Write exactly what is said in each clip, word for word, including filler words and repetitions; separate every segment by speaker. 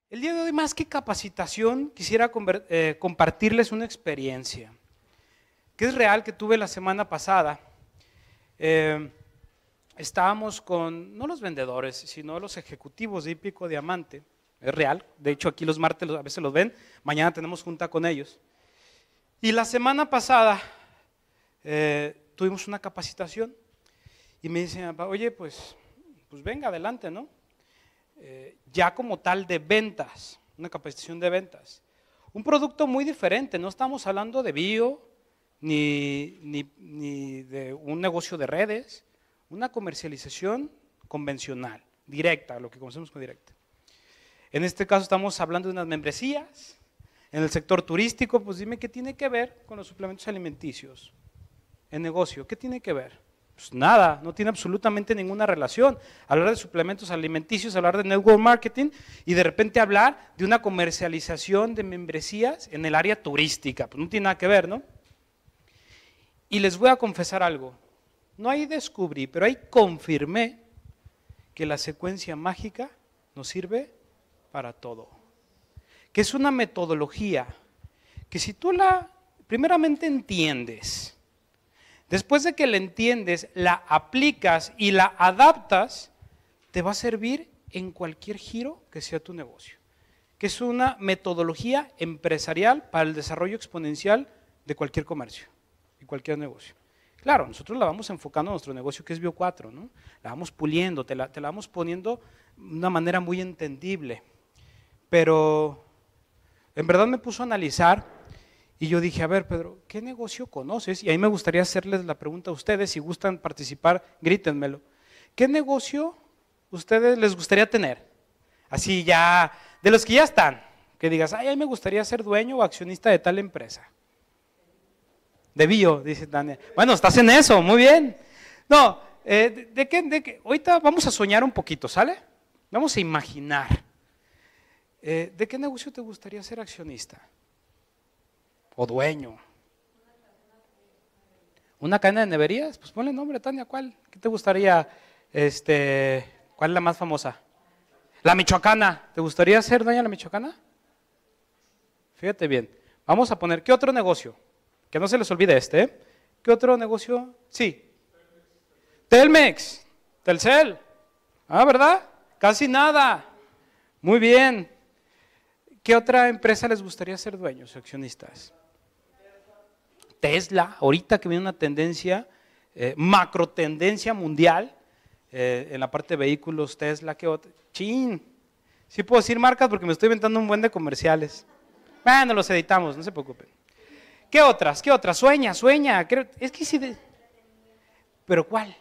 Speaker 1: El día de hoy, más que capacitación, quisiera eh, compartirles una experiencia que es real, que tuve la semana pasada. Eh, estábamos con, no los vendedores, sino los ejecutivos de Hípico Diamante. Es real, de hecho aquí los martes a veces los ven, mañana tenemos junta con ellos. Y la semana pasada eh, tuvimos una capacitación y me dicen, oye, pues, pues venga adelante, ¿no? Eh, ya como tal de ventas, una capacitación de ventas. Un producto muy diferente, no estamos hablando de bio, ni, ni, ni de un negocio de redes, una comercialización convencional, directa, lo que conocemos como directa. En este caso estamos hablando de unas membresías, en el sector turístico, pues dime qué tiene que ver con los suplementos alimenticios, en negocio, ¿qué tiene que ver? Pues nada, no tiene absolutamente ninguna relación. Hablar de suplementos alimenticios, hablar de network marketing y de repente hablar de una comercialización de membresías en el área turística, pues no tiene nada que ver, ¿no? Y les voy a confesar algo, no ahí descubrí, pero ahí confirmé que la secuencia mágica nos sirve para todo. Que es una metodología que si tú la primeramente entiendes, después de que la entiendes, la aplicas y la adaptas, te va a servir en cualquier giro que sea tu negocio. Que es una metodología empresarial para el desarrollo exponencial de cualquier comercio y cualquier negocio. Claro, nosotros la vamos enfocando a nuestro negocio que es Bio cuatro, ¿no? La vamos puliendo, te la, te la vamos poniendo de una manera muy entendible. Pero en verdad me puso a analizar. Y yo dije, a ver, Pedro, ¿qué negocio conoces? Y ahí me gustaría hacerles la pregunta a ustedes, si gustan participar, grítenmelo. ¿Qué negocio ustedes les gustaría tener? Así ya, de los que ya están, que digas, ay, a mí me gustaría ser dueño o accionista de tal empresa. De bio, dice Daniel. Bueno, estás en eso, muy bien. No, eh, de, de, qué, de qué, ahorita vamos a soñar un poquito, ¿sale? Vamos a imaginar. Eh, ¿De qué negocio te gustaría ser accionista? O dueño. ¿Una cadena de neverías? Pues ponle nombre, Tania, ¿cuál? ¿Qué te gustaría? Este, ¿cuál es la más famosa? La Michoacana. ¿Te gustaría ser dueña de la Michoacana? Fíjate bien. Vamos a poner, ¿qué otro negocio? Que no se les olvide este, ¿eh? ¿Qué otro negocio? Sí. Telmex. Telcel. Ah, ¿verdad? Casi nada. Muy bien. ¿Qué otra empresa les gustaría ser dueños, accionistas? Tesla, ahorita que viene una tendencia, eh, macro tendencia mundial, eh, en la parte de vehículos, Tesla, ¿qué otra? Chin, sí puedo decir marcas porque me estoy inventando un buen de comerciales. Bueno, los editamos, no se preocupen. ¿Qué otras? ¿Qué otras? Sueña, sueña, es que sí, de... ¿pero cuál?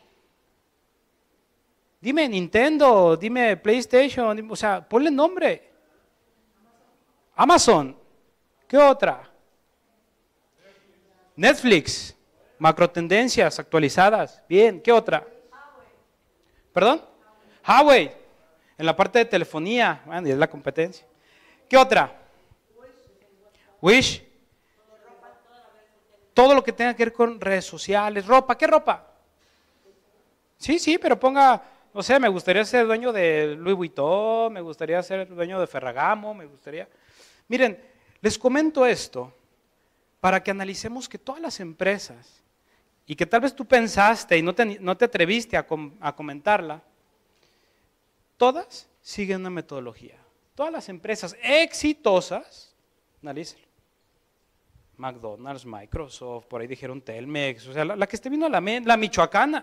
Speaker 1: Dime Nintendo, dime PlayStation, dime, o sea, ponle nombre. Amazon, ¿qué otra? Netflix, macro tendencias actualizadas, bien, ¿qué otra? ¿Perdón? Huawei, en la parte de telefonía, bueno, y es la competencia. ¿Qué otra? Wish, todo lo que tenga que ver con redes sociales, ropa, ¿qué ropa? Sí, sí, pero ponga, no sé, me gustaría ser dueño de Louis Vuitton, me gustaría ser dueño de Ferragamo, me gustaría... Miren, les comento esto para que analicemos que todas las empresas, y que tal vez tú pensaste y no te, no te atreviste a, com, a comentarla, todas siguen una metodología. Todas las empresas exitosas, analízalo. McDonald's, Microsoft, por ahí dijeron Telmex, o sea, la, la que esté viendo a la mente, la Michoacana,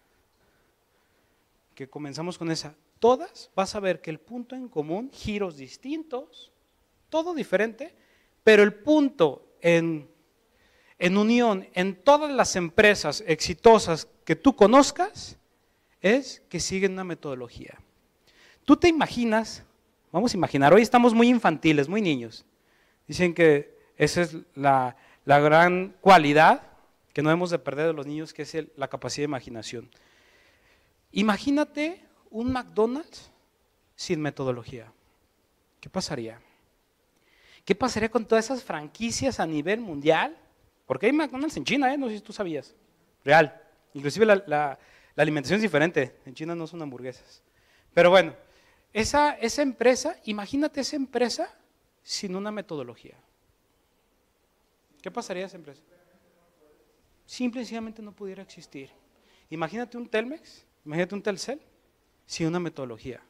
Speaker 1: que comenzamos con esa, todas vas a ver que el punto en común, giros distintos, todo diferente, pero el punto en, en unión en todas las empresas exitosas que tú conozcas es que siguen una metodología. Tú te imaginas, vamos a imaginar, hoy estamos muy infantiles, muy niños, dicen que esa es la, la gran cualidad que no debemos de perder de los niños, que es el, la capacidad de imaginación. Imagínate un McDonald's sin metodología. ¿Qué pasaría? ¿Qué pasaría con todas esas franquicias a nivel mundial? Porque hay McDonald's en China, ¿eh? No sé si tú sabías. Real. Inclusive la, la, la alimentación es diferente. En China no son hamburguesas. Pero bueno, esa, esa empresa, imagínate esa empresa sin una metodología. ¿Qué pasaría a esa empresa? Simple y sencillamente no pudiera existir. Imagínate un Telmex, imagínate un Telcel sin una metodología.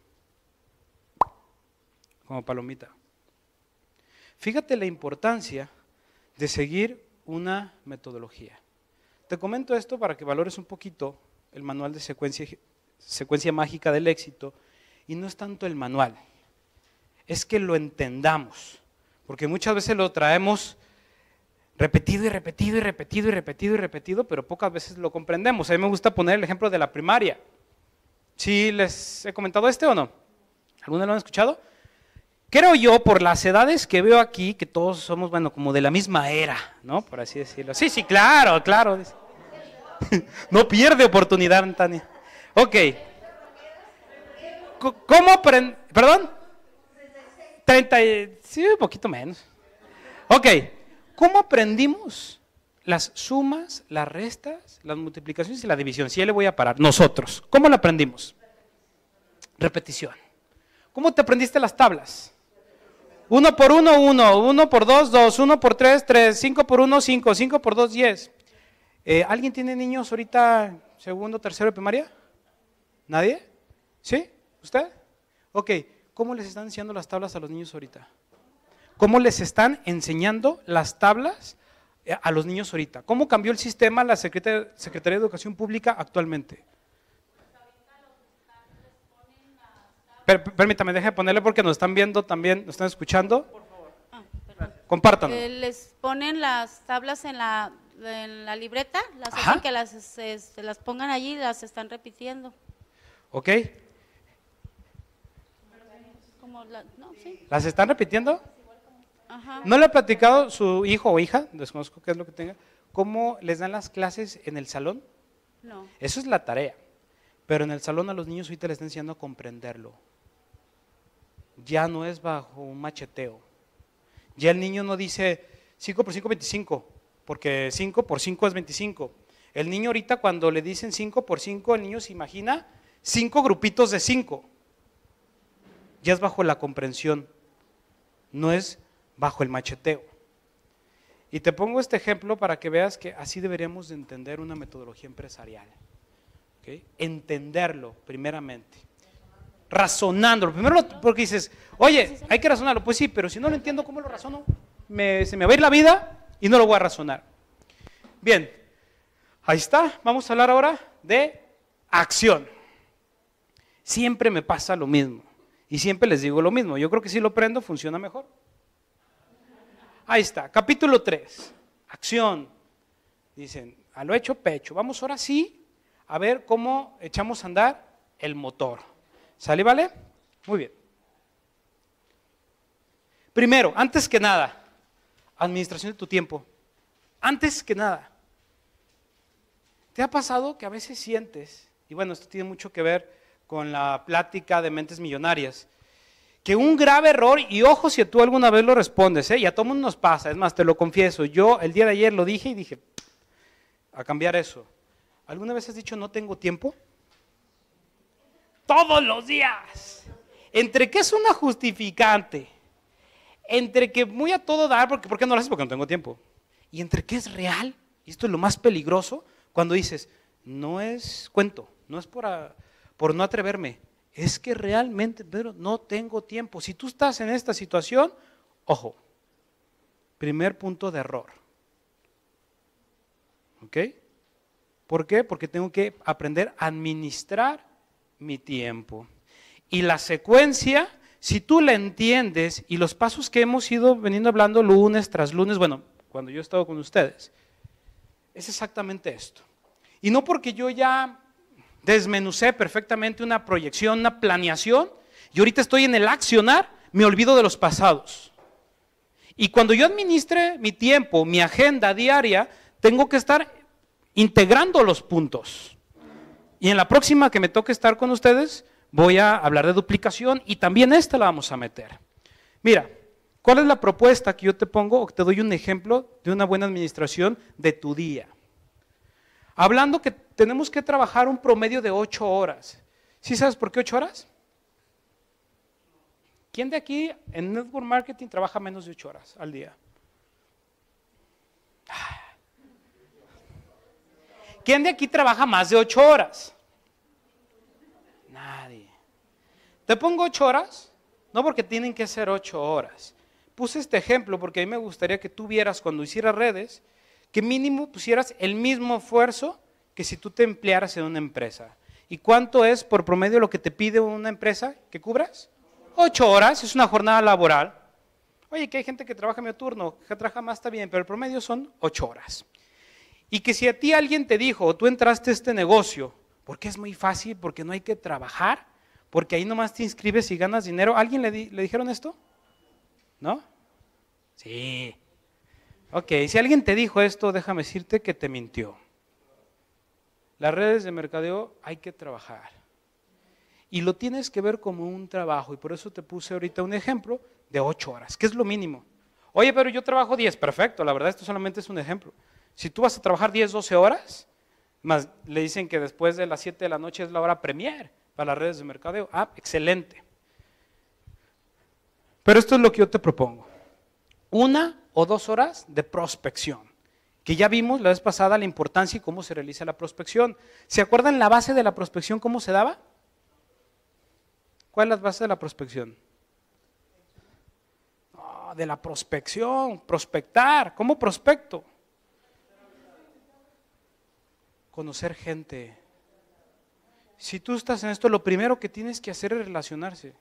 Speaker 1: Como palomita. Fíjate la importancia de seguir una metodología. Te comento esto para que valores un poquito el manual de secuencia, secuencia mágica del éxito, y no es tanto el manual, es que lo entendamos, porque muchas veces lo traemos repetido y repetido y repetido y repetido y repetido, pero pocas veces lo comprendemos. A mí me gusta poner el ejemplo de la primaria. ¿Sí les he comentado este o no? ¿Alguno lo han escuchado? Creo yo, por las edades que veo aquí, que todos somos, bueno, como de la misma era, ¿no? Por así decirlo. Sí, sí, claro, claro. No pierde oportunidad, Tania. Ok. ¿Cómo aprend... ¿Perdón? treinta, sí, un poquito menos. Ok. ¿Cómo aprendimos las sumas, las restas, las multiplicaciones y la división? Si ya le voy a parar. Nosotros. ¿Cómo lo aprendimos? Repetición. ¿Cómo te aprendiste las tablas? Uno por uno, uno. Uno por dos, dos. Uno por tres, tres. Cinco por uno, cinco. Cinco por dos, diez. Eh, ¿Alguien tiene niños ahorita segundo, tercero de primaria? ¿Nadie? ¿Sí? ¿Usted? Ok. ¿Cómo les están enseñando las tablas a los niños ahorita? ¿Cómo les están enseñando las tablas a los niños ahorita? ¿Cómo cambió el sistema la Secretaría, Secretaría de Educación Pública actualmente? Per, permítame, deje de ponerle porque nos están viendo también, nos están escuchando. Por favor. Ah, compártanlo.
Speaker 2: Eh, les ponen las tablas en la, en la libreta, las Ajá. hacen que las, se, se las pongan allí y las están repitiendo.
Speaker 1: Ok.
Speaker 2: Como la, no, sí.
Speaker 1: ¿Las están repitiendo?
Speaker 2: Ajá.
Speaker 1: ¿No le ha platicado su hijo o hija, desconozco qué es lo que tenga, cómo les dan las clases en el salón?
Speaker 2: No.
Speaker 1: Eso es la tarea, pero en el salón a los niños ahorita les están enseñando a comprenderlo. Ya no es bajo un macheteo. Ya el niño no dice cinco por cinco, veinticinco, porque cinco por cinco es veinticinco. El niño ahorita cuando le dicen cinco por cinco, el niño se imagina cinco grupitos de cinco. Ya es bajo la comprensión, no es bajo el macheteo. Y te pongo este ejemplo para que veas que así deberíamos de entender una metodología empresarial. ¿Okay? Entenderlo primeramente, razonándolo. Primero porque dices, oye, hay que razonarlo. Pues sí, pero si no lo entiendo, ¿cómo lo razono? Me, se me va a ir la vida y no lo voy a razonar. Bien, ahí está. Vamos a hablar ahora de acción. Siempre me pasa lo mismo y siempre les digo lo mismo. Yo creo que si lo prendo funciona mejor. Ahí está, capítulo tres, acción. Dicen, a lo hecho pecho. Vamos ahora sí a ver cómo echamos a andar el motor. ¿Sale, vale? Muy bien. Primero, antes que nada, administración de tu tiempo. Antes que nada, ¿te ha pasado que a veces sientes, y bueno, esto tiene mucho que ver con la plática de mentes millonarias, que un grave error, y ojo si tú alguna vez lo respondes, ¿eh? Y a todo mundo nos pasa, es más, te lo confieso, yo el día de ayer lo dije y dije, a cambiar eso. ¿Alguna vez has dicho no tengo tiempo? Todos los días. Entre que es una justificante, entre que muy a todo dar, porque ¿por qué no lo haces? Porque no tengo tiempo. Y entre que es real, y esto es lo más peligroso, cuando dices, no es cuento, no es por, a, por no atreverme, es que realmente, Pedro, no tengo tiempo. Si tú estás en esta situación, ojo, primer punto de error. ¿Ok? ¿Por qué? Porque tengo que aprender a administrar mi tiempo. Y la secuencia, si tú la entiendes, y los pasos que hemos ido veniendo hablando lunes tras lunes, bueno, cuando yo he estado con ustedes, es exactamente esto. Y no porque yo ya desmenucé perfectamente una proyección, una planeación, y ahorita estoy en el accionar, me olvido de los pasados. Y cuando yo administre mi tiempo, mi agenda diaria, tengo que estar integrando los puntos. Y en la próxima que me toque estar con ustedes, voy a hablar de duplicación y también esta la vamos a meter. Mira, ¿cuál es la propuesta que yo te pongo o que te doy un ejemplo de una buena administración de tu día? Hablando que tenemos que trabajar un promedio de ocho horas. ¿Sí sabes por qué ocho horas? ¿Quién de aquí en network marketing trabaja menos de ocho horas al día? ¿Quién de aquí trabaja más de ocho horas? Nadie. ¿Te pongo ocho horas? No porque tienen que ser ocho horas. Puse este ejemplo porque a mí me gustaría que tú vieras cuando hicieras redes, que mínimo pusieras el mismo esfuerzo que si tú te emplearas en una empresa. ¿Y cuánto es por promedio lo que te pide una empresa que cubras? Ocho horas, es una jornada laboral. Oye, que hay gente que trabaja medio turno, que trabaja más, está bien, pero el promedio son ocho horas. Y que si a ti alguien te dijo, tú entraste a este negocio, porque es muy fácil, porque no hay que trabajar, porque ahí nomás te inscribes y ganas dinero, ¿alguien le, di, le dijeron esto? ¿No? Sí. Ok, si alguien te dijo esto, déjame decirte que te mintió. Las redes de mercadeo hay que trabajar. Y lo tienes que ver como un trabajo, y por eso te puse ahorita un ejemplo de ocho horas, que es lo mínimo. Oye, pero yo trabajo diez, perfecto, la verdad esto solamente es un ejemplo. Si tú vas a trabajar diez, doce horas, más le dicen que después de las siete de la noche es la hora premier para las redes de mercadeo. Ah, excelente. Pero esto es lo que yo te propongo. Una o dos horas de prospección, que ya vimos la vez pasada la importancia y cómo se realiza la prospección. ¿Se acuerdan la base de la prospección cómo se daba? ¿Cuál es la base de la prospección? No, de la prospección, prospectar. ¿Cómo prospecto? Conocer gente. Si tú estás en esto, lo primero que tienes que hacer es relacionarse.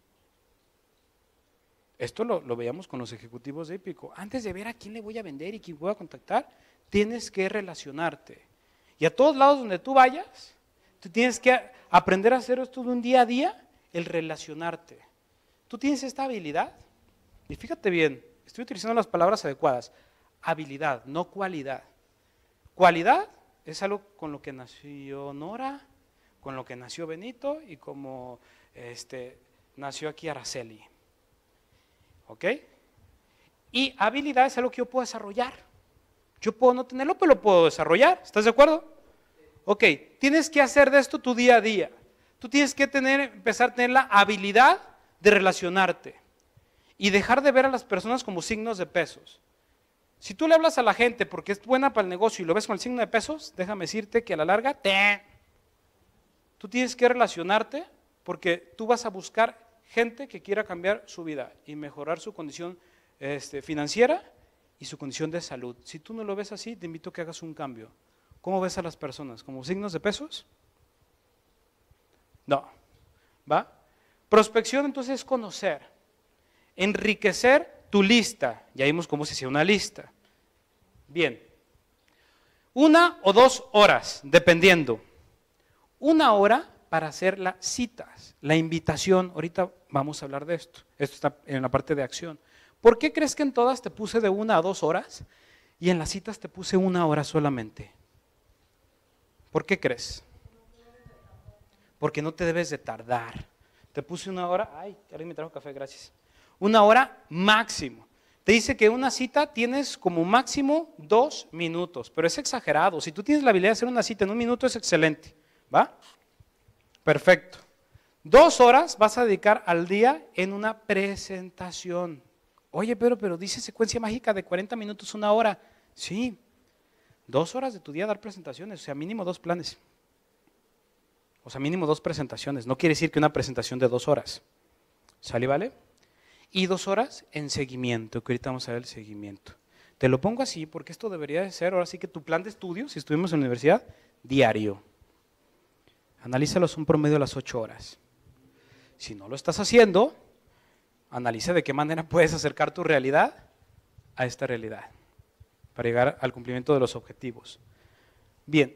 Speaker 1: Esto lo, lo veíamos con los ejecutivos de Hípico. Antes de ver a quién le voy a vender y quién voy a contactar, tienes que relacionarte. Y a todos lados donde tú vayas, tú tienes que aprender a hacer esto de un día a día, el relacionarte. Tú tienes esta habilidad, y fíjate bien, estoy utilizando las palabras adecuadas, habilidad, no cualidad. Cualidad es algo con lo que nació Nora, con lo que nació Benito y como este, nació aquí Araceli. ¿Ok? Y habilidad es algo que yo puedo desarrollar. Yo puedo no tenerlo, pero lo puedo desarrollar. ¿Estás de acuerdo? Ok, tienes que hacer de esto tu día a día. Tú tienes que tener, empezar a tener la habilidad de relacionarte y dejar de ver a las personas como signos de pesos. Si tú le hablas a la gente porque es buena para el negocio y lo ves con el signo de pesos, déjame decirte que a la larga, te... tú tienes que relacionarte porque tú vas a buscar gente que quiera cambiar su vida y mejorar su condición este, financiera y su condición de salud. Si tú no lo ves así, te invito a que hagas un cambio. ¿Cómo ves a las personas? ¿Como signos de pesos? No. ¿Va? Prospección entonces es conocer, enriquecer tu lista. Ya vimos cómo se hacía una lista. Bien. Una o dos horas, dependiendo. Una hora para hacer las citas, la invitación. Ahorita vamos a hablar de esto. Esto está en la parte de acción. ¿Por qué crees que en todas te puse de una a dos horas y en las citas te puse una hora solamente? ¿Por qué crees? Porque no te debes de tardar. Te puse una hora, ay, alguien me trajo café, gracias. Una hora máximo. Te dice que una cita tienes como máximo dos minutos, pero es exagerado. Si tú tienes la habilidad de hacer una cita en un minuto es excelente, ¿va? Perfecto. Dos horas vas a dedicar al día en una presentación. Oye, pero, pero dice secuencia mágica de cuarenta minutos, una hora. Sí, dos horas de tu día a dar presentaciones, o sea, mínimo dos planes. O sea, mínimo dos presentaciones. No quiere decir que una presentación de dos horas. ¿Sale, vale? Y dos horas en seguimiento, que ahorita vamos a ver el seguimiento. Te lo pongo así porque esto debería de ser, ahora sí que tu plan de estudio, si estuvimos en la universidad, diario. Analízalos un promedio de las ocho horas. Si no lo estás haciendo, analiza de qué manera puedes acercar tu realidad a esta realidad para llegar al cumplimiento de los objetivos. Bien.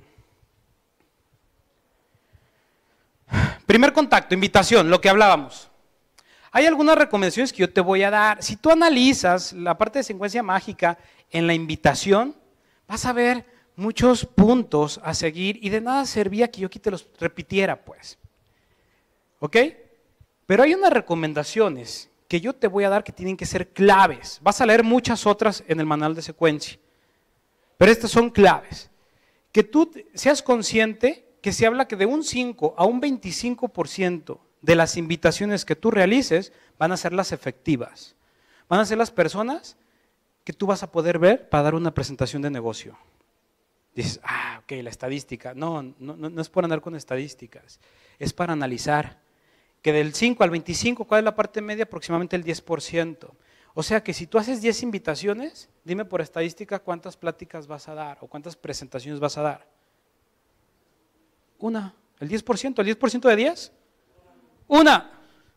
Speaker 1: Primer contacto, invitación, lo que hablábamos. Hay algunas recomendaciones que yo te voy a dar. Si tú analizas la parte de secuencia mágica en la invitación, vas a ver muchos puntos a seguir y de nada servía que yo aquí te los repitiera, pues. ¿Ok? Pero hay unas recomendaciones que yo te voy a dar que tienen que ser claves. Vas a leer muchas otras en el manual de secuencia, pero estas son claves. Que tú seas consciente que se habla que de un cinco a un veinticinco por ciento de las invitaciones que tú realices van a ser las efectivas. Van a ser las personas que tú vas a poder ver para dar una presentación de negocio. Dices, ah, ok, la estadística. No, no, no es por andar con estadísticas, es para analizar que del cinco al veinticinco, ¿cuál es la parte media? Aproximadamente el diez por ciento. O sea que si tú haces diez invitaciones, dime por estadística cuántas pláticas vas a dar o cuántas presentaciones vas a dar. Una, el diez por ciento, el diez por ciento de diez, una.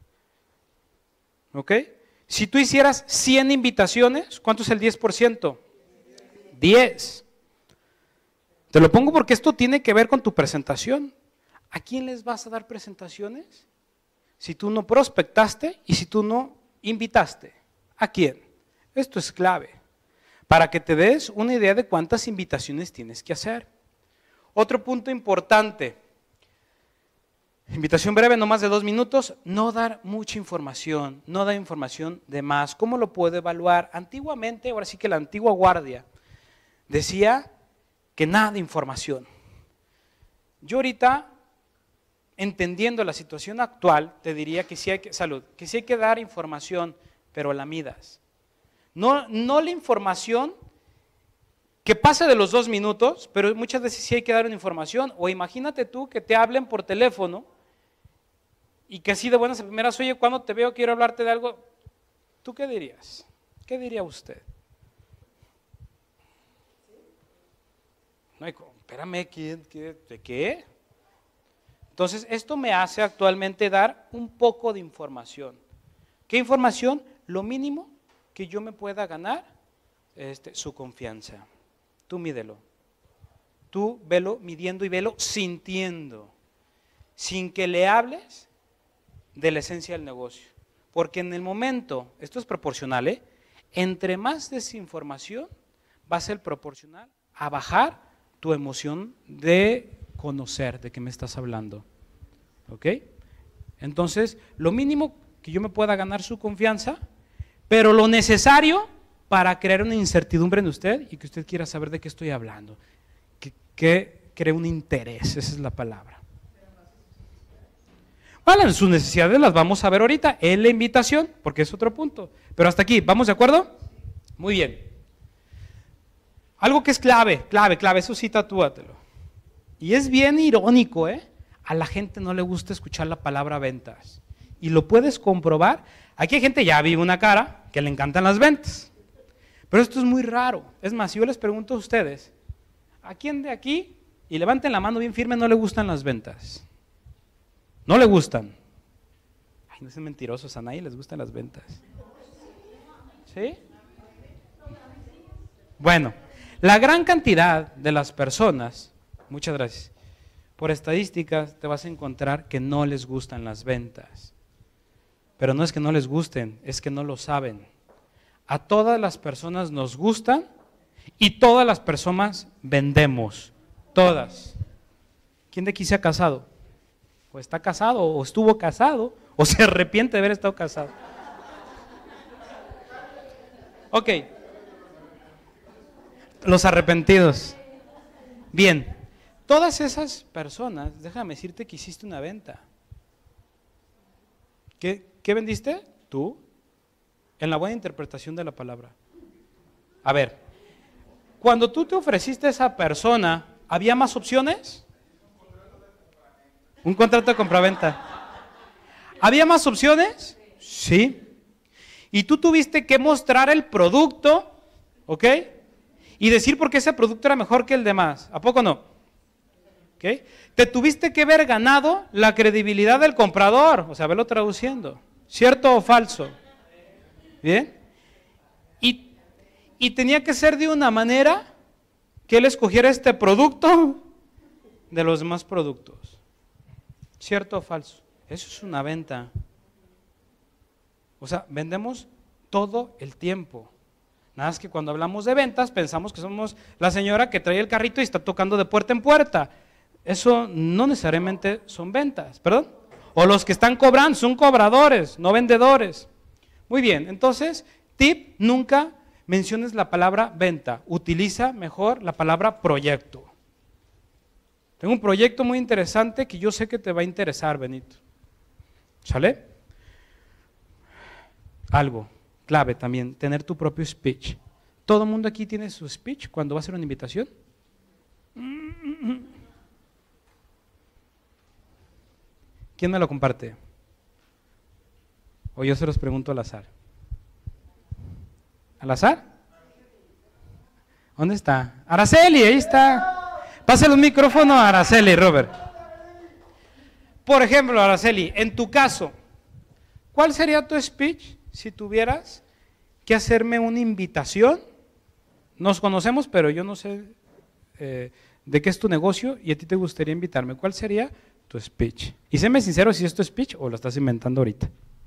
Speaker 1: ¿Ok? Si tú hicieras cien invitaciones, ¿cuánto es el diez por ciento? diez. Te lo pongo porque esto tiene que ver con tu presentación. ¿A quién les vas a dar presentaciones? Si tú no prospectaste y si tú no invitaste. ¿A quién? Esto es clave para que te des una idea de cuántas invitaciones tienes que hacer. Otro punto importante. Invitación breve, no más de dos minutos. No dar mucha información, no dar información de más. ¿Cómo lo puedo evaluar? Antiguamente, ahora sí que la antigua guardia decía que nada de información. Yo ahorita, entendiendo la situación actual, te diría que sí hay que, salud, que sí hay que dar información, pero la midas. No, no la información que pase de los dos minutos, pero muchas veces sí hay que dar una información. O imagínate tú que te hablen por teléfono y que así de buenas a primeras, oye, cuando te veo quiero hablarte de algo. ¿Tú qué dirías? ¿Qué diría usted? No, espérame, ¿qué, qué, ¿de qué? Entonces, esto me hace actualmente dar un poco de información. ¿Qué información? Lo mínimo que yo me pueda ganar, este, su confianza. Tú mídelo. Tú velo midiendo y velo sintiendo, sin que le hables de la esencia del negocio. Porque en el momento, esto es proporcional, ¿eh? Entre más desinformación va a ser proporcional a bajar tu emoción de conocer de qué me estás hablando. ¿Ok? Entonces, lo mínimo que yo me pueda ganar su confianza, pero lo necesario para crear una incertidumbre en usted y que usted quiera saber de qué estoy hablando. Que, que cree un interés, esa es la palabra. Vale, sus necesidades las vamos a ver ahorita en la invitación, porque es otro punto. Pero hasta aquí, ¿vamos de acuerdo? Muy bien. Algo que es clave, clave, clave, eso sí tatúatelo. Y es bien irónico, ¿eh? A la gente no le gusta escuchar la palabra ventas. Y lo puedes comprobar. Aquí hay gente, ya vi una cara, que le encantan las ventas. Pero esto es muy raro. Es más, si yo les pregunto a ustedes, ¿a quién de aquí, y levanten la mano bien firme, no le gustan las ventas? ¿No le gustan? Ay, no sean mentirosos, a nadie les gustan las ventas. ¿Sí? Bueno. La gran cantidad de las personas, muchas gracias, por estadísticas te vas a encontrar que no les gustan las ventas. Pero no es que no les gusten, es que no lo saben. A todas las personas nos gustan y todas las personas vendemos, todas. ¿Quién de aquí se ha casado? O está casado, o estuvo casado, o se arrepiente de haber estado casado. Ok. Los arrepentidos. Bien, todas esas personas, déjame decirte que hiciste una venta. ¿Qué, qué vendiste? Tú, en la buena interpretación de la palabra. A ver, cuando tú te ofreciste a esa persona, ¿había más opciones? Un contrato de compraventa. ¿Había más opciones? Sí. Y tú tuviste que mostrar el producto, ¿ok? Y decir por qué ese producto era mejor que el demás. ¿A poco no? ¿Okay? Te tuviste que haber ganado la credibilidad del comprador, o sea, verlo traduciendo. ¿Cierto o falso? ¿Bien? Y, y tenía que ser de una manera que él escogiera este producto de los demás productos. ¿Cierto o falso? Eso es una venta. O sea, vendemos todo el tiempo. Nada más que cuando hablamos de ventas pensamos que somos la señora que trae el carrito y está tocando de puerta en puerta. Eso no necesariamente son ventas, ¿perdón? O los que están cobrando son cobradores, no vendedores. Muy bien, entonces, tip, nunca menciones la palabra venta, utiliza mejor la palabra proyecto. Tengo un proyecto muy interesante que yo sé que te va a interesar, Benito. ¿Sale? Algo clave también, tener tu propio speech. ¿Todo el mundo aquí tiene su speech cuando va a hacer una invitación? ¿Quién me lo comparte? O yo se los pregunto al azar. ¿Al azar? ¿Dónde está? Araceli, ahí está. Pásale un micrófono a Araceli, Robert. Por ejemplo, Araceli, en tu caso, ¿cuál sería tu speech si tuvieras que hacerme una invitación? Nos conocemos, pero yo no sé eh, de qué es tu negocio y a ti te gustaría invitarme. ¿Cuál sería tu speech? Y séme sincero si es tu speech o lo estás inventando ahorita.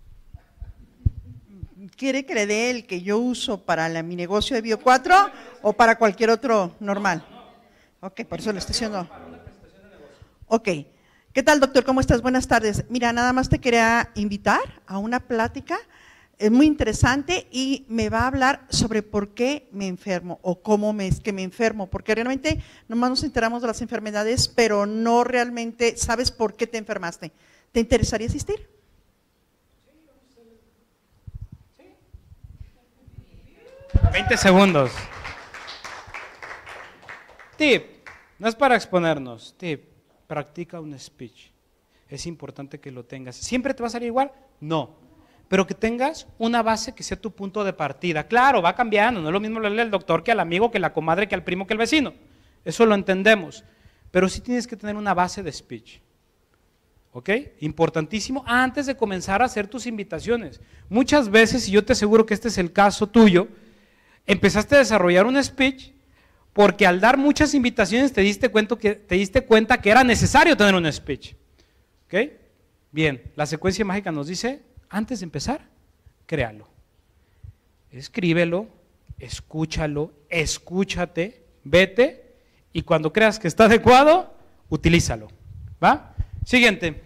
Speaker 3: ¿Quiere que le dé el que yo uso para la, mi negocio de Bio cuatro o para cualquier otro normal? Ok, por eso lo estoy haciendo. Ok. ¿Qué tal, doctor? ¿Cómo estás? Buenas tardes. Mira, nada más te quería invitar a una plática, es muy interesante y me va a hablar sobre por qué me enfermo o cómo me, es que me enfermo, porque realmente nomás nos enteramos de las enfermedades, pero no realmente sabes por qué te enfermaste. ¿Te interesaría asistir?
Speaker 1: veinte segundos. Tip, no es para exponernos, tip, practica un speech. Es importante que lo tengas. ¿Siempre te va a salir igual? No, pero que tengas una base que sea tu punto de partida. Claro, va cambiando, no es lo mismo leerle al doctor que al amigo, que la comadre, que al primo, que al vecino. Eso lo entendemos, pero sí tienes que tener una base de speech. ¿Ok? Importantísimo antes de comenzar a hacer tus invitaciones. Muchas veces, y yo te aseguro que este es el caso tuyo, empezaste a desarrollar un speech porque al dar muchas invitaciones te diste cuenta que, te diste cuenta que era necesario tener un speech. ¿Ok? Bien, la secuencia mágica nos dice, antes de empezar, créalo. Escríbelo, escúchalo, escúchate, vete y cuando creas que está adecuado, utilízalo. ¿Va? Siguiente.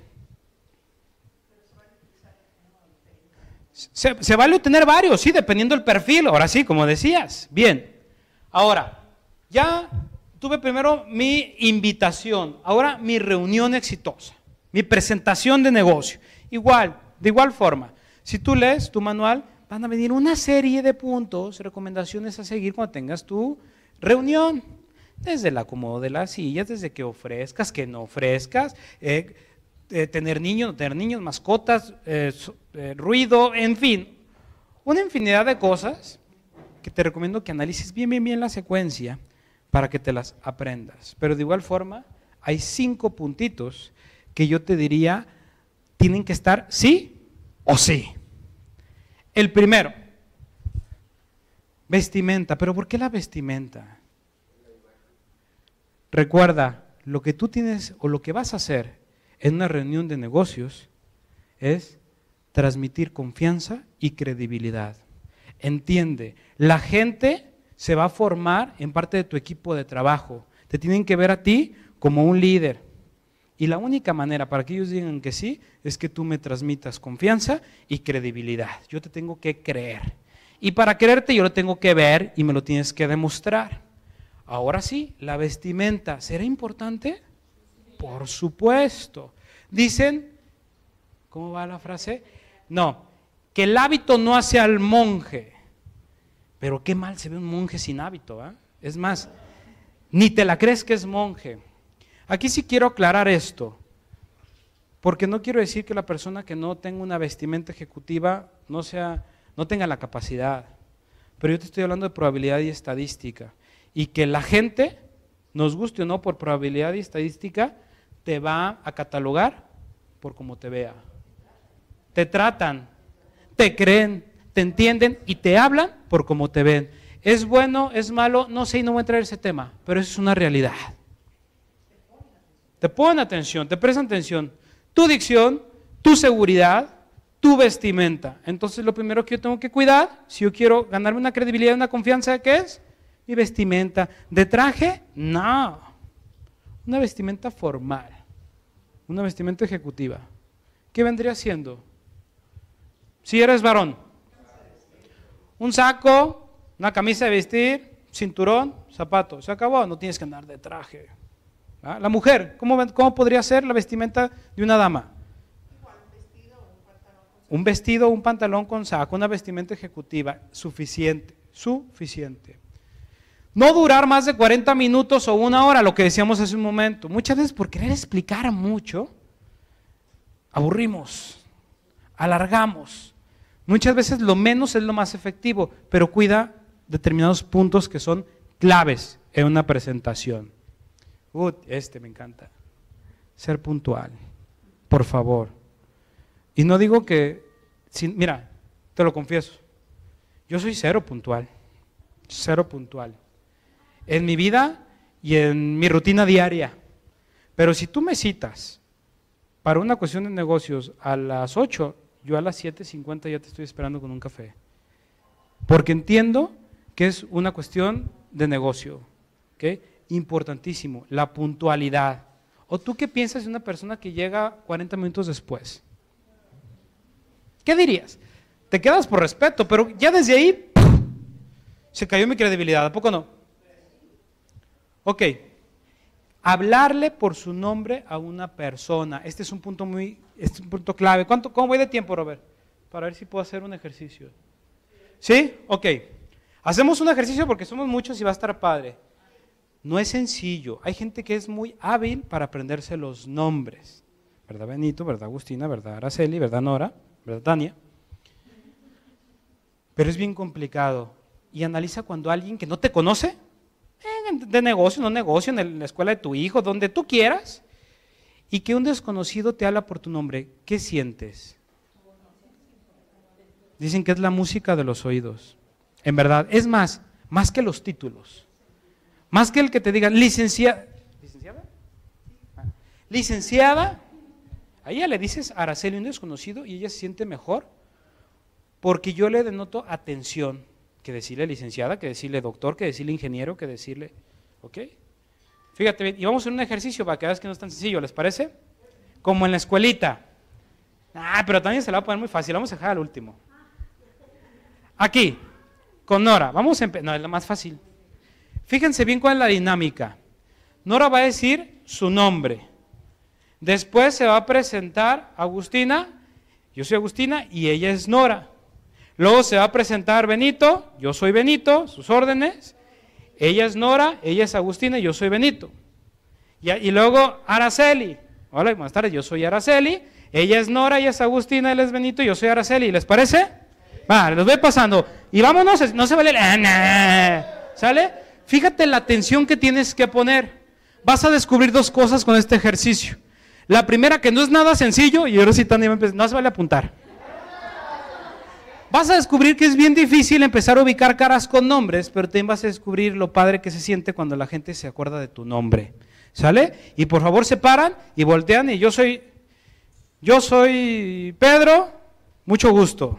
Speaker 1: Se, se vale tener varios, sí, dependiendo del perfil, ahora sí, como decías. Bien, ahora, ya tuve primero mi invitación, ahora mi reunión exitosa, mi presentación de negocio. Igual, de igual forma, si tú lees tu manual, van a venir una serie de puntos, recomendaciones a seguir cuando tengas tu reunión. Desde el acomodo de las sillas, desde que ofrezcas, que no ofrezcas, eh, eh, tener niños, no tener niños, mascotas, eh, eh, ruido, en fin, una infinidad de cosas que te recomiendo que analices bien, bien, bien la secuencia para que te las aprendas. Pero de igual forma, hay cinco puntitos que yo te diría tienen que estar sí o sí. El primero, vestimenta. ¿Pero por qué la vestimenta? Recuerda, lo que tú tienes o lo que vas a hacer en una reunión de negocios es transmitir confianza y credibilidad. Entiende, la gente se va a formar en parte de tu equipo de trabajo. Te tienen que ver a ti como un líder. Y la única manera para que ellos digan que sí es que tú me transmitas confianza y credibilidad. Yo te tengo que creer. Y para creerte yo lo tengo que ver y me lo tienes que demostrar. Ahora sí, la vestimenta, ¿será importante? Por supuesto. Dicen, ¿cómo va la frase? No, que el hábito no hace al monje. Pero qué mal se ve un monje sin hábito, ¿eh? Es más, ni te la crees que es monje. Aquí sí quiero aclarar esto, porque no quiero decir que la persona que no tenga una vestimenta ejecutiva no sea, no tenga la capacidad. Pero yo te estoy hablando de probabilidad y estadística. Y que la gente, nos guste o no por probabilidad y estadística, te va a catalogar por cómo te vea. Te tratan, te creen, te entienden y te hablan por cómo te ven. ¿Es bueno, es malo? No sé y no voy a entrar en ese tema, pero eso es una realidad. Te ponen atención, te prestan atención. Tu dicción, tu seguridad, tu vestimenta. Entonces lo primero que yo tengo que cuidar, si yo quiero ganarme una credibilidad, una confianza, ¿qué es? Mi vestimenta. ¿De traje? No. Una vestimenta formal. Una vestimenta ejecutiva. ¿Qué vendría siendo? Si eres varón. Un saco, una camisa de vestir, cinturón, zapatos. Se acabó, no tienes que andar de traje. ¿Ah? La mujer, ¿cómo, ¿cómo podría ser la vestimenta de una dama? Un vestido, un pantalón con saco, una vestimenta ejecutiva, suficiente, suficiente. No durar más de cuarenta minutos o una hora, lo que decíamos hace un momento. Muchas veces por querer explicar mucho, aburrimos, alargamos. Muchas veces lo menos es lo más efectivo, pero cuida determinados puntos que son claves en una presentación. Uh, este me encanta. Ser puntual, por favor. Y no digo que, sin, mira, te lo confieso, yo soy cero puntual, cero puntual. En mi vida y en mi rutina diaria. Pero si tú me citas para una cuestión de negocios a las ocho, yo a las siete cincuenta ya te estoy esperando con un café. Porque entiendo que es una cuestión de negocio, ¿okay? Importantísimo, la puntualidad. ¿O tú qué piensas de una persona que llega cuarenta minutos después? ¿Qué dirías? Te quedas por respeto, pero ya desde ahí ¡puf! Se cayó mi credibilidad, ¿a poco no? Ok, hablarle por su nombre a una persona. Este es un punto muy, este es un punto clave. ¿Cuánto, ¿Cómo voy de tiempo, Robert? Para ver si puedo hacer un ejercicio. ¿Sí? Ok. Hacemos un ejercicio porque somos muchos y va a estar padre. No es sencillo. Hay gente que es muy hábil para aprenderse los nombres. ¿Verdad, Benito? ¿Verdad, Agustina? ¿Verdad, Araceli? ¿Verdad, Nora? ¿Verdad, Tania? Pero es bien complicado. Y analiza cuando alguien que no te conoce, de negocio, no negocio, en la escuela de tu hijo, donde tú quieras, y que un desconocido te habla por tu nombre, ¿qué sientes? Dicen que es la música de los oídos. En verdad, es más, más que los títulos, más que el que te digan licenciada, ¿licenciada? Ah, licenciada, a ella le dices Araceli, un desconocido, y ella se siente mejor, porque yo le denoto atención. Que decirle licenciada, que decirle doctor, que decirle ingeniero, que decirle, ¿ok? Fíjate bien, y vamos a hacer un ejercicio para que veas que no es tan sencillo, ¿les parece? Como en la escuelita. Ah, pero también se la va a poner muy fácil, vamos a dejar al último. Aquí, con Nora, vamos a empezar, no, es la más fácil. Fíjense bien cuál es la dinámica. Nora va a decir su nombre. Después se va a presentar Agustina, yo soy Agustina y ella es Nora. Luego se va a presentar Benito, yo soy Benito, sus órdenes. Ella es Nora, ella es Agustina y yo soy Benito. Y, y luego Araceli, hola, buenas tardes, yo soy Araceli. Ella es Nora, ella es Agustina, él es Benito y yo soy Araceli. ¿Les parece? Va, los voy pasando. Y vámonos, no se vale, ¿sale? Fíjate la atención que tienes que poner. Vas a descubrir dos cosas con este ejercicio. La primera, que no es nada sencillo, y ahora sí, Tania, no se vale apuntar. Vas a descubrir que es bien difícil empezar a ubicar caras con nombres, pero también vas a descubrir lo padre que se siente cuando la gente se acuerda de tu nombre, ¿sale? Y por favor se paran y voltean y yo soy, yo soy Pedro, mucho gusto.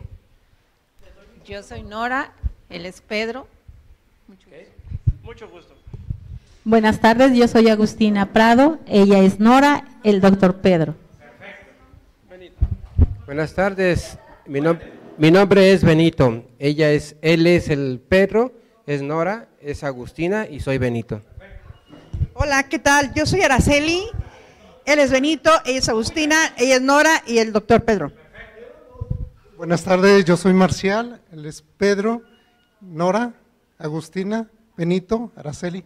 Speaker 4: Yo soy Nora, él es Pedro. Mucho gusto.
Speaker 1: Okay. Mucho gusto.
Speaker 5: Buenas tardes, yo soy Agustina Prado, ella es Nora, el doctor Pedro.
Speaker 1: Perfecto. Benito.
Speaker 6: Buenas tardes, mi nombre... Mi nombre es Benito, ella es, él es el Pedro, es Nora, es Agustina y soy Benito.
Speaker 3: Hola, ¿qué tal? Yo soy Araceli, él es Benito, ella es Agustina, ella es Nora y el doctor Pedro.
Speaker 7: Buenas tardes, yo soy Marcial, él es Pedro, Nora, Agustina, Benito, Araceli.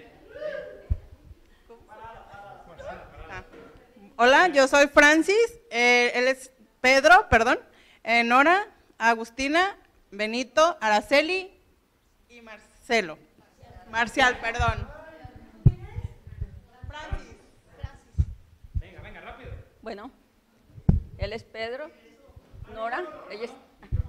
Speaker 4: Hola, yo soy Francis, eh, él es Pedro, perdón, eh, Nora, Agustina, Benito, Araceli y Marcelo. Marcial, perdón.
Speaker 8: Francis.
Speaker 1: Venga, venga, rápido.
Speaker 8: Bueno, él es Pedro, Nora, ella es...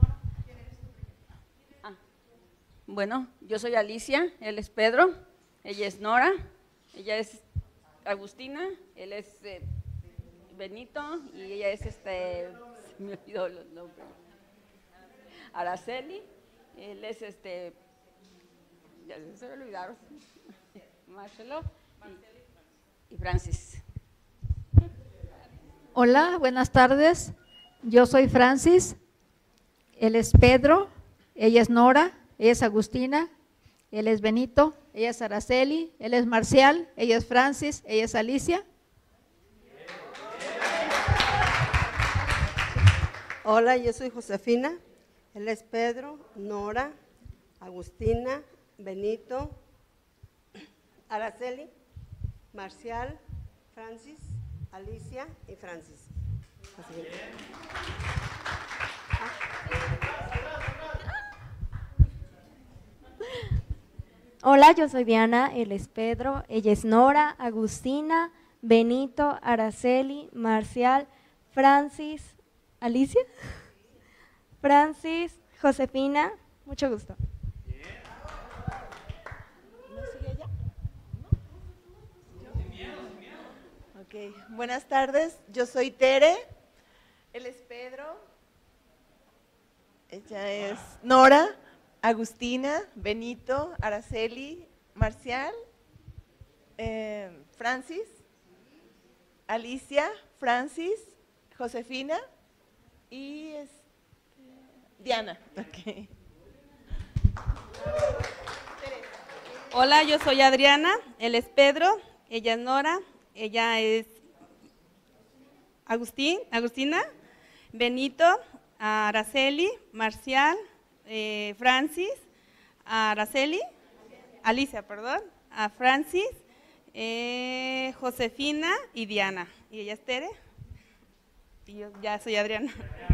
Speaker 8: Ah. Bueno, yo soy Alicia, él es Pedro, ella es Nora, ella es Agustina, él es eh, Benito y ella es este... me olvidó los nombres. Araceli, él es este, ya se me olvidaron, Marcelo y, y Francis.
Speaker 5: Hola, buenas tardes, yo soy Francis, él es Pedro, ella es Nora, ella es Agustina, él es Benito, ella es Araceli, él es Marcial, ella es Francis, ella es Alicia.
Speaker 9: Hola, yo soy Josefina, él es Pedro, Nora, Agustina, Benito, Araceli, Marcial, Francis, Alicia y Francis.
Speaker 10: Hola, yo soy Diana, él es Pedro, ella es Nora, Agustina, Benito, Araceli, Marcial, Francis, Alicia, Francis, Josefina, mucho gusto.
Speaker 11: Okay. Buenas tardes, yo soy Tere, él es Pedro, ella es Nora, Agustina, Benito, Araceli, Marcial, eh, Francis, Alicia, Francis, Josefina y este, Diana. Okay.
Speaker 8: Hola, yo soy Adriana, él es Pedro, ella es Nora, ella es Agustín, Agustina, Benito, Araceli, Marcial, eh, Francis, Araceli, Alicia, perdón, a Francis, eh, Josefina y Diana. Y ella es Tere, y yo ya soy Adriana.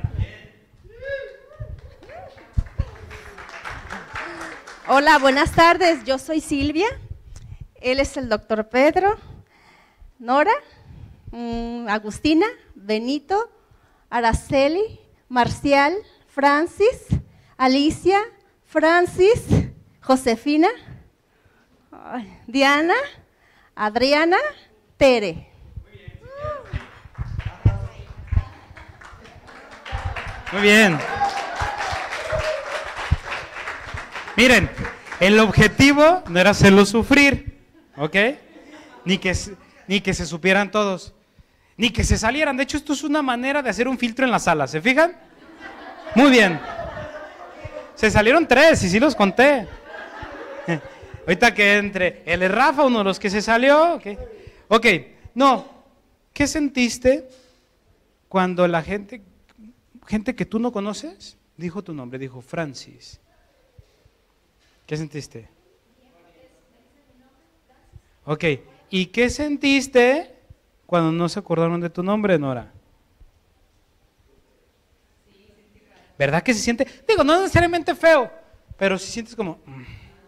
Speaker 12: Hola, buenas tardes, yo soy Silvia, él es el doctor Pedro, Nora, mmm, Agustina, Benito, Araceli, Marcial, Francis, Alicia, Francis, Josefina, ay, Diana, Adriana, Tere.
Speaker 1: Muy bien. Miren, el objetivo no era hacerlos sufrir, ¿ok? Ni que, ni que se supieran todos, ni que se salieran. De hecho, esto es una manera de hacer un filtro en la sala, ¿se fijan? Muy bien. Se salieron tres y sí los conté. Ahorita que entre, él es Rafa, uno de los que se salió. Ok, okay. No, ¿qué sentiste cuando la gente, gente que tú no conoces, dijo tu nombre, dijo Francis? ¿Qué sentiste? Ok, ¿y qué sentiste cuando no se acordaron de tu nombre, Nora? ¿Verdad que se siente? Digo, no necesariamente feo, pero si sientes como... Mm,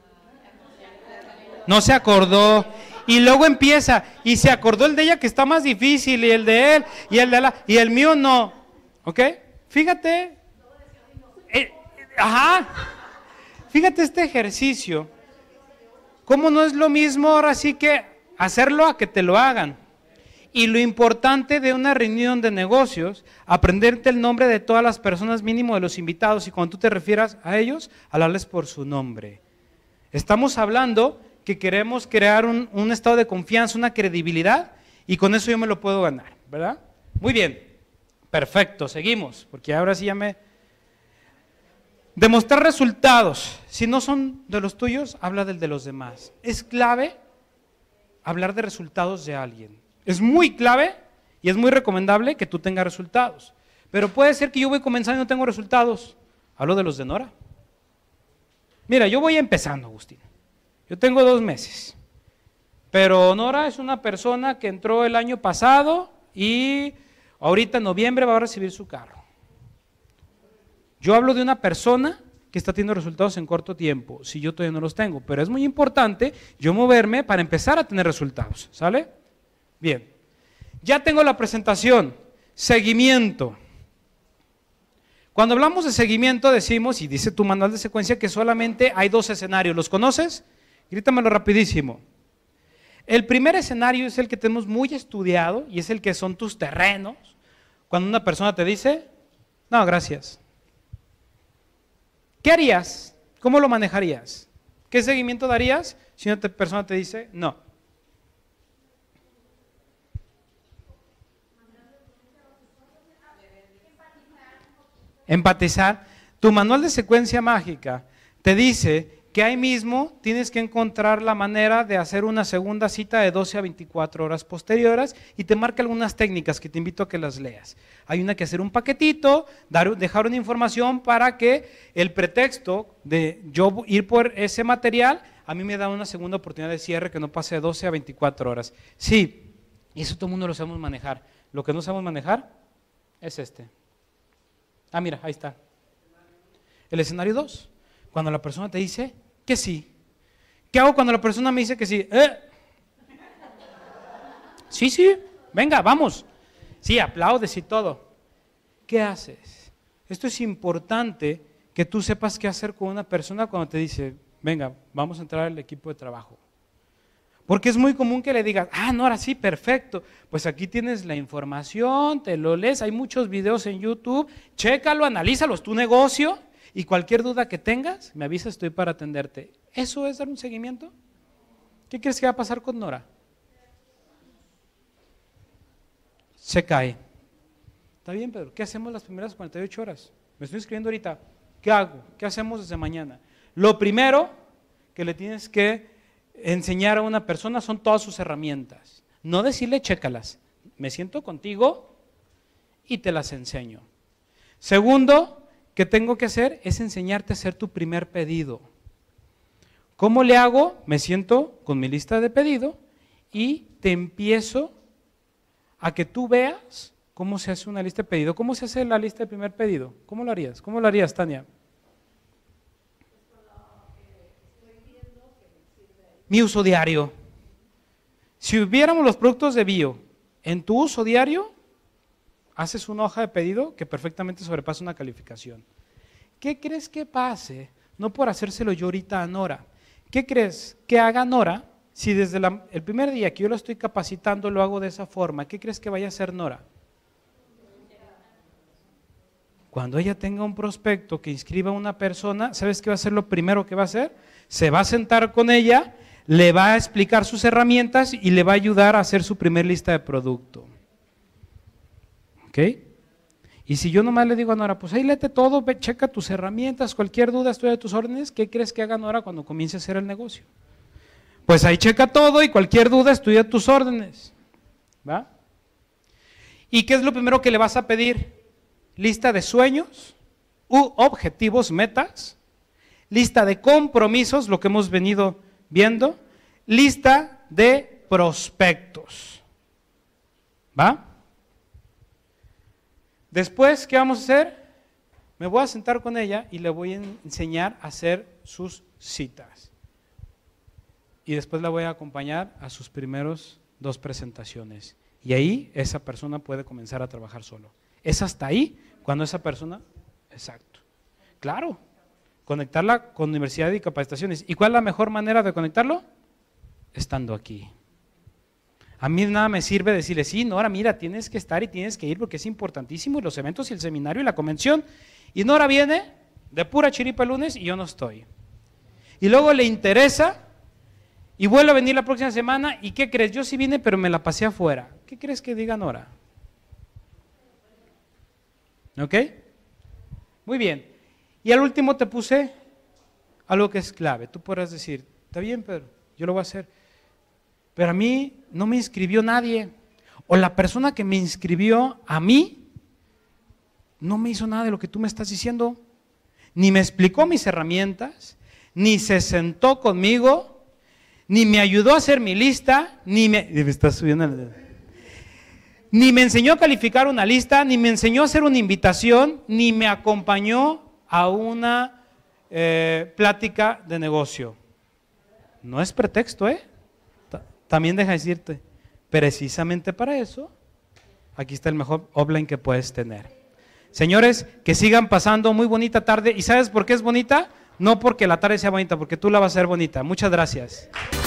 Speaker 1: no se acordó. Y luego empieza, y se acordó el de ella que está más difícil, y el de él, y el de la, y el mío no. ¿Ok? Fíjate. Eh, ajá. Fíjate este ejercicio, cómo no es lo mismo ahora sí que hacerlo a que te lo hagan. Y lo importante de una reunión de negocios, aprenderte el nombre de todas las personas, mínimo de los invitados, y cuando tú te refieras a ellos, hablarles por su nombre. Estamos hablando que queremos crear un, un estado de confianza, una credibilidad, y con eso yo me lo puedo ganar, ¿verdad? Muy bien, perfecto, seguimos, porque ahora sí ya me... Demostrar resultados, si no son de los tuyos, habla del de los demás. Es clave hablar de resultados de alguien. Es muy clave y es muy recomendable que tú tengas resultados. Pero puede ser que yo voy comenzando y no tengo resultados. Hablo de los de Nora. Mira, yo voy empezando, Agustín. Yo tengo dos meses. Pero Nora es una persona que entró el año pasado y ahorita en noviembre va a recibir su carro. Yo hablo de una persona que está teniendo resultados en corto tiempo, si yo todavía no los tengo, pero es muy importante yo moverme para empezar a tener resultados, ¿sale? Bien, ya tengo la presentación, seguimiento. Cuando hablamos de seguimiento decimos, y dice tu manual de secuencia, que solamente hay dos escenarios, ¿los conoces? Grítamelo rapidísimo. El primer escenario es el que tenemos muy estudiado y es el que son tus terrenos, cuando una persona te dice, no, gracias. ¿Qué harías? ¿Cómo lo manejarías? ¿Qué seguimiento darías si una persona te dice no? Empatizar. Tu manual de secuencia mágica te dice que ahí mismo tienes que encontrar la manera de hacer una segunda cita de doce a veinticuatro horas posteriores y te marca algunas técnicas que te invito a que las leas. Hay una que hacer un paquetito, dar, dejar una información para que el pretexto de yo ir por ese material, a mí me da una segunda oportunidad de cierre que no pase de doce a veinticuatro horas. Sí, eso todo el mundo lo sabemos manejar. Lo que no sabemos manejar es este. Ah, mira, ahí está. El escenario dos, cuando la persona te dice que sí. ¿Qué hago cuando la persona me dice que sí? ¿Eh? Sí, sí, venga, vamos. Sí, aplaudes y todo. ¿Qué haces? Esto es importante que tú sepas qué hacer con una persona cuando te dice, venga, vamos a entrar al equipo de trabajo. Porque es muy común que le digas, ah, no, ahora sí, perfecto. Pues aquí tienes la información, te lo lees, hay muchos videos en YouTube, chécalo, analízalos, tu negocio. Y cualquier duda que tengas, me avisas, estoy para atenderte. ¿Eso es dar un seguimiento? ¿Qué crees que va a pasar con Nora? Se cae. Está bien, Pedro, ¿qué hacemos las primeras cuarenta y ocho horas? Me estoy inscribiendo ahorita. ¿Qué hago? ¿Qué hacemos desde mañana? Lo primero que le tienes que enseñar a una persona son todas sus herramientas. No decirle, chécalas. Me siento contigo y te las enseño. Segundo, ¿qué tengo que hacer? Es enseñarte a hacer tu primer pedido. ¿Cómo le hago? Me siento con mi lista de pedido y te empiezo a que tú veas cómo se hace una lista de pedido. ¿Cómo se hace la lista de primer pedido? ¿Cómo lo harías? ¿Cómo lo harías, Tania? Mi uso diario. Si hubiéramos los productos de bio en tu uso diario, haces una hoja de pedido que perfectamente sobrepasa una calificación. ¿Qué crees que pase? No por hacérselo yo ahorita a Nora. ¿Qué crees que haga Nora si desde la, el primer día que yo lo estoy capacitando lo hago de esa forma? ¿Qué crees que vaya a hacer Nora? Cuando ella tenga un prospecto que inscriba a una persona, ¿sabes qué va a ser lo primero que va a hacer? Se va a sentar con ella, le va a explicar sus herramientas y le va a ayudar a hacer su primer lista de producto. ¿Ok? Y si yo nomás le digo a Nora, pues ahí léete todo, ve, checa tus herramientas, cualquier duda, estoy a tus órdenes, ¿qué crees que haga Nora cuando comience a hacer el negocio? Pues ahí checa todo y cualquier duda, estoy a tus órdenes. ¿Va? ¿Y qué es lo primero que le vas a pedir? Lista de sueños u objetivos, metas, lista de compromisos, lo que hemos venido viendo, lista de prospectos. ¿Va? Después, ¿qué vamos a hacer? Me voy a sentar con ella y le voy a enseñar a hacer sus citas. Y después la voy a acompañar a sus primeros dos presentaciones. Y ahí esa persona puede comenzar a trabajar solo. Es hasta ahí cuando esa persona, exacto. Claro, conectarla con universidad y capacitaciones. ¿Y cuál es la mejor manera de conectarlo? Estando aquí. A mí nada me sirve decirle, sí, Nora, mira, tienes que estar y tienes que ir porque es importantísimo, y los eventos y el seminario y la convención. Y Nora viene de pura chiripa el lunes y yo no estoy. Y luego le interesa y vuelve a venir la próxima semana y ¿qué crees? Yo sí vine pero me la pasé afuera. ¿Qué crees que diga Nora? ¿Ok? Muy bien. Y al último te puse algo que es clave. Tú podrás decir, está bien Pedro, yo lo voy a hacer. Pero a mí no me inscribió nadie. O la persona que me inscribió a mí no me hizo nada de lo que tú me estás diciendo. Ni me explicó mis herramientas, ni se sentó conmigo, ni me ayudó a hacer mi lista, ni me, me está subiendo la, ni me enseñó a calificar una lista, ni me enseñó a hacer una invitación, ni me acompañó a una eh, plática de negocio. No es pretexto, ¿eh? También deja decirte, precisamente para eso, aquí está el mejor offline que puedes tener. Señores, que sigan pasando muy bonita tarde. ¿Y sabes por qué es bonita? No porque la tarde sea bonita, porque tú la vas a hacer bonita. Muchas gracias.